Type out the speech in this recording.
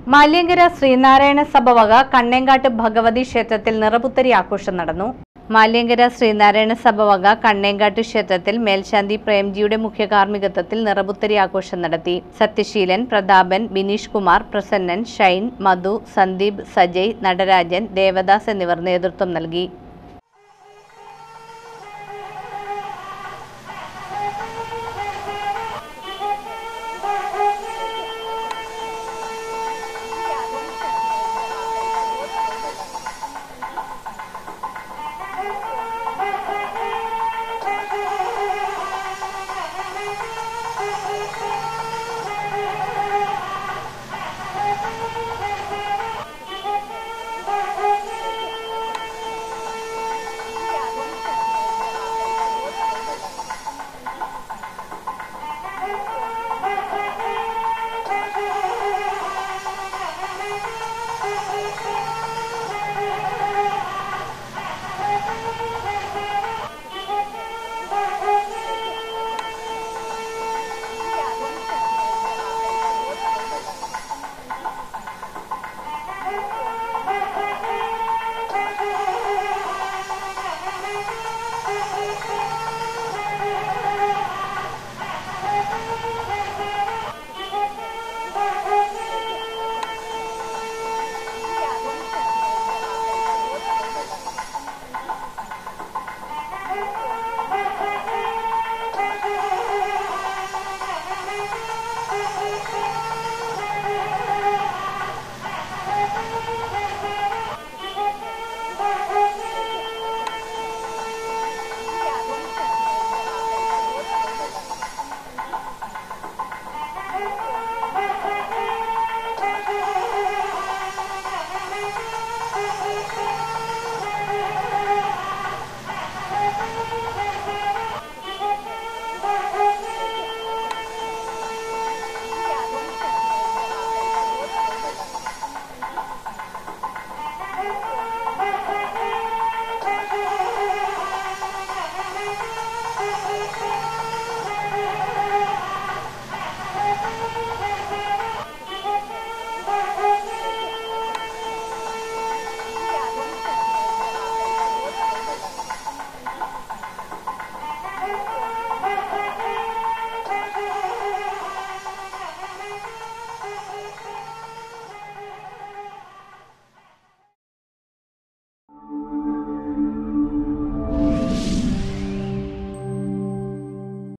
മാല്യങ്കര ശ്രീനാരായണ സഭ വക കണ്ണേങ്കാട്ട് ഭഗവതി ക്ഷേത്രത്തിൽ നിറപുത്തരി ആഘോഷം നടന്നു. മാല്യങ്കര ശ്രീനാരായണ സഭ വക കണ്ണേങ്കാട്ട് ക്ഷേത്രത്തിൽ മേൽശാന്തി പ്രേംജിയുടെ മുഖ്യ കാർമ്മികത്വത്തിൽ നിറപുത്തരി ആഘോഷം നടത്തി. സത്യശീലൻ, പ്രതാപൻ, ബിനീഷ് കുമാർ, പ്രസന്നൻ, ഷൈൻ, മധു, സന്ദീപ്, സജയ്, നടരാജൻ, ദേവദാസ് എന്നിവർ നേതൃത്വം നൽകി.